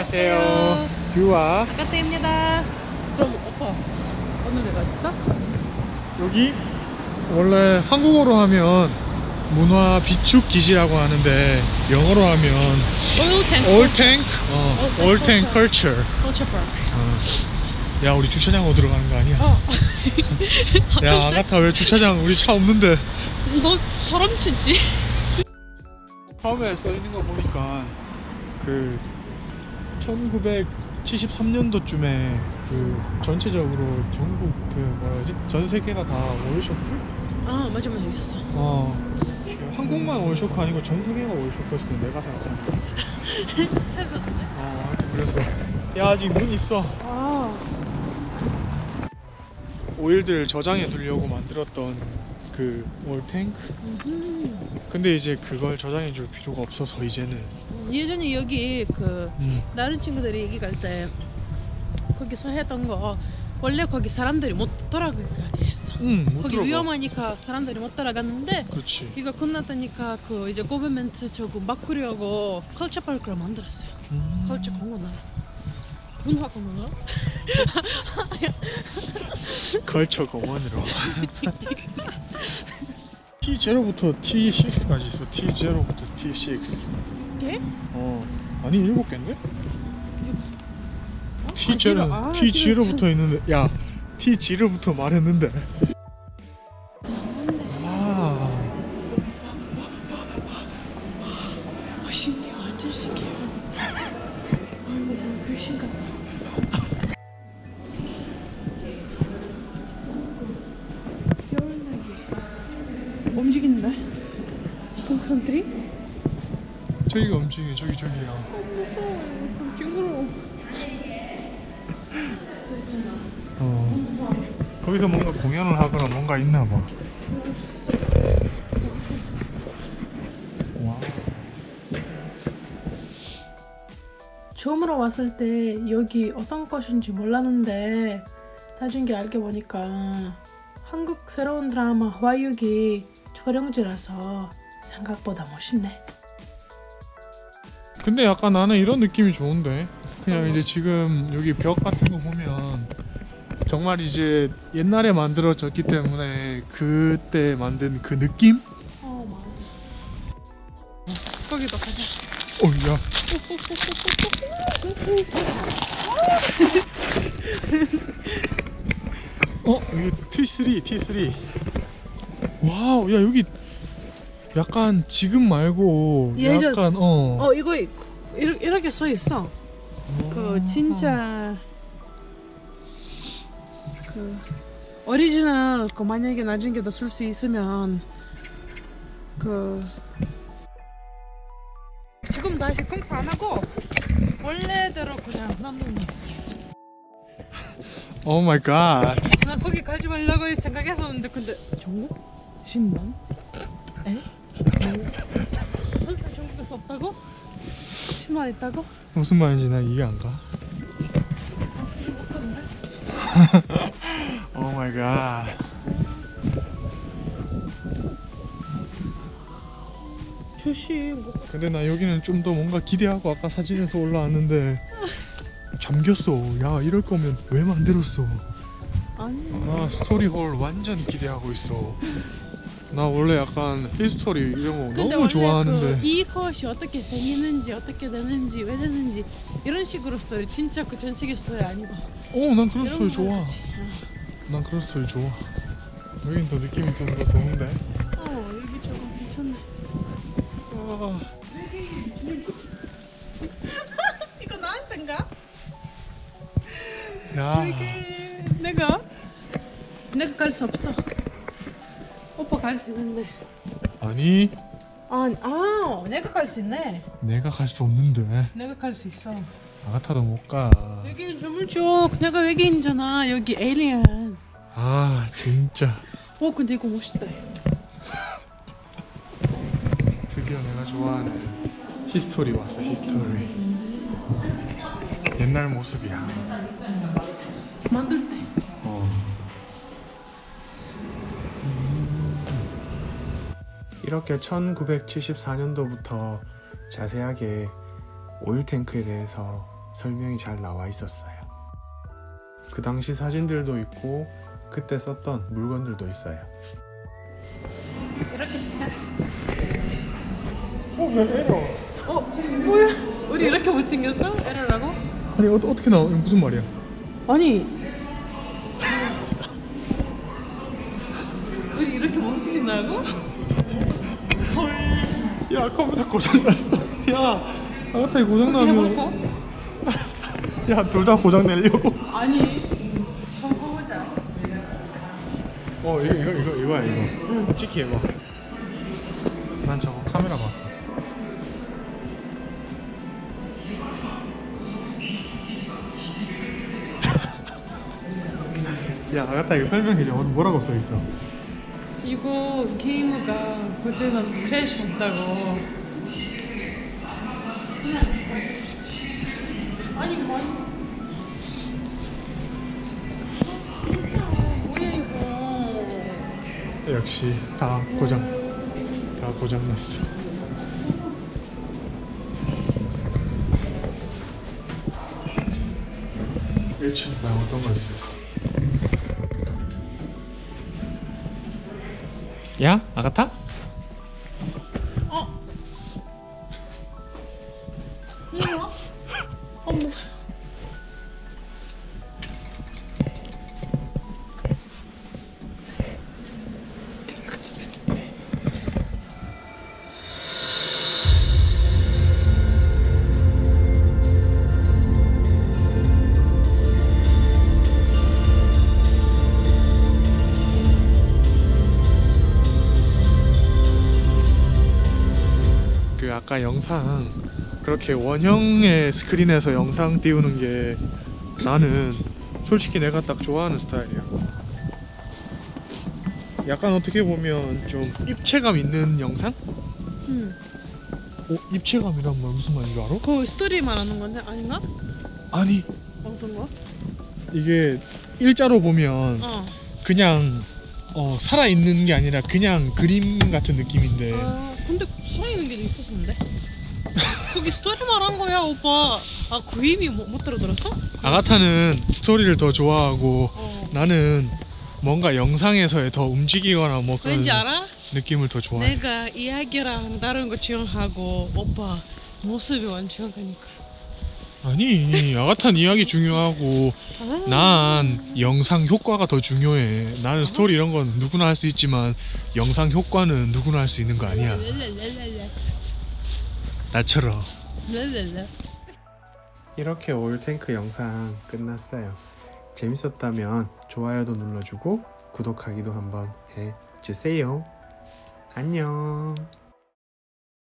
안녕하세요. 뷰와 아까떼입니다. 그럼 오빠 오늘 내가 어딨어? 여기 원래 한국어로 하면 문화 비축 기지라고 하는데 영어로 하면 Old Tank Culture. Culture Park. 야, 우리 주차장으로 들어가는 거 아니야? 야, 아가타 왜 주차장 우리 차 없는데? 너 사람 치지? 처음에 써 있는 거 보니까 그 1973년도쯤에 그 전체적으로 전국 그 뭐라지? 전 세계가 다 오일쇼크? 아 맞아 있었어. 한국만 오일쇼크 아니고 전 세계가 오일쇼크였어. 내가 생각하는 거. 세졌네. 하여튼 그래서 야, 아직 문 있어. 오일들 저장해 두려고 만들었던 그 올탱크. 근데 이제 그걸 저장해 줄 필요가 없어서 이제는 예전에 여기 그 다른 친구들이 얘기 갈 때 거기서 했던 거 원래 거기 사람들이 못 돌아가게 했어. 못 거기 들어가. 위험하니까 사람들이 못 돌아갔는데 그렇지. 이거 끝났다니까 그 이제 고버먼트 저거 바꾸려고 컬처 파크를 만들었어요. 컬처 공원을 문화 공원으로 걸쳐 공원으로. T0부터 T6까지 있어. T0부터 T6. 개? 아니 7개인데? T0. T0부터 있는데, 야, T0부터 말했는데. 신기해. 완전 신기해. 아이고 귀신 같다. 겨울나기 움직이는데? 풍선들이? 저기가 움직여. 저기야. 무서워. 좀 징그러워. 거기서 뭔가 공연을 하거나 뭔가 있나 봐. 와. 처음으로 왔을 때 여기 어떤 곳인지 몰랐는데 나중에 알게 보니까 한국 새로운 드라마 화육이 촬영지라서 생각보다 멋있네. 근데 약간 나는 이런 느낌이 좋은데, 그냥 이제 지금 여기 벽 같은 거 보면 정말 이제 옛날에 만들어졌기 때문에 그때 만든 그 느낌? 맞아. 거기도 가자. 야. 여기 T3. 와우, 야, 여기 약간 지금 말고 예전. 약간 이거 이렇게 써 있어. 그 진짜 그 오리지널 그 만약에 나중에도 쓸 수 있으면 그 지금 다시 공사 안 하고 원래대로 그냥 놔놓았어. 오 마이 갓. 나 거기 가지 말라고 생각했었는데 근데 정말? 신난? 에? 벌써 중국에서 없다고? 신만 있다고? 무슨 말인지 나 이해 안 가. 오 마이 갓. 조심. 근데 나 여기는 좀 더 뭔가 기대하고 아까 사진에서 올라왔는데 잠겼어. 야, 이럴 거면 왜 만들었어? 아니. 스토리홀 완전 기대하고 있어. 나 원래 약간 히스토리 이런 거 너무 원래 좋아하는데. 이 것이 어떻게 생기는지 어떻게 되는지 왜 되는지 이런 식으로 스토리 진짜 그 전 세계 스토리 아니고. 난 그런 스토리 좋아. 거지. 난 그런 스토리 좋아. 여긴 더 느낌이 좀 더 좋은데. 여기 조금 괜찮네. 이거 나한텐가? 야. 내가 갈 수 없어. 오빠 갈 수 있는데. 아니, 내가 갈 수 있네. 내가 갈 수 없는데. 내가 갈 수 있어. 아가타도 못 가. 여기는 드물죠. 내가 외계인이잖아. 여기 에이리언. 진짜. 근데 이거 멋있다. 드디어 내가 좋아하는 히스토리 왔어. 히스토리. 옛날 모습이야. 만들 때. 이렇게 1974년도부터 자세하게 오일탱크에 대해서 설명이 잘 나와 있었어요. 그 당시 사진들도 있고 그때 썼던 물건들도 있어요. 이렇게 찍자. 왜 에러? 뭐야? 우리 이렇게 못 챙겼어? 에러라고? 아니 어떻게 나와? 이거 무슨 말이야? 아니 우리 이렇게 못 챙긴다고? 헐. 야 컴퓨터 고장났어. 야 아가타 고장나면 해볼까? 야 둘 다 고장 내려고. 아니 한번 보자. 이거야 이거. 찍기 해봐. 난 저거 카메라 봤어. 야 아가타 이거 설명해줘. 뭐라고 써 있어? 이거 게임가 고제가 크래시 했다고. 아니 뭐야 이거? 역시 다 고장났어. 일층 방 어떤 거 있을까? 야 아가타? 뭐야? 어머. 그 아까 영상 그렇게 원형의 스크린에서 영상 띄우는 게 나는 솔직히 내가 딱 좋아하는 스타일이야. 약간 어떻게 보면 좀 입체감 있는 영상? 응. 입체감이란 말 무슨 말인 줄 알아? 그 스토리 말하는 건데 아닌가? 아니 어떤 거? 이게 일자로 보면 그냥 살아있는 게 아니라 그냥 그림 같은 느낌인데 근데 살아있는 게 있었는데? 거기 스토리 말한 거야 오빠. 그 의미 못 들어들었어? 아가타는 스토리를 더 좋아하고 나는 뭔가 영상에서의 더 움직이거나 뭐 그런 왠지 알아? 느낌을 더 좋아해. 내가 이야기랑 다른 거 중요하고 오빠 모습이 완전 중요하니까. 아니 아가타는 이야기 중요하고 난 영상 효과가 더 중요해. 나는 스토리 이런 건 누구나 할 수 있지만 영상 효과는 누구나 할 수 있는 거 아니야. 나처럼. 이렇게 오일탱크 영상 끝났어요. 재밌었다면 좋아요도 눌러주고 구독하기도 한번 해주세요. 안녕.